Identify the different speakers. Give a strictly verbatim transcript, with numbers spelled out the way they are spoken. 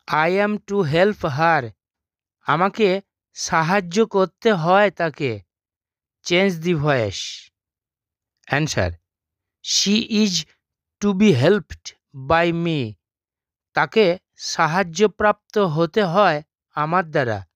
Speaker 1: I am to help her, আমাকে সাহায্য করতে হয় তাকে। Change the voice. Answer, she is to be helped by me, তাকে সাহায্যপ্রাপ্ত হতে হয় আমার দ্বারা।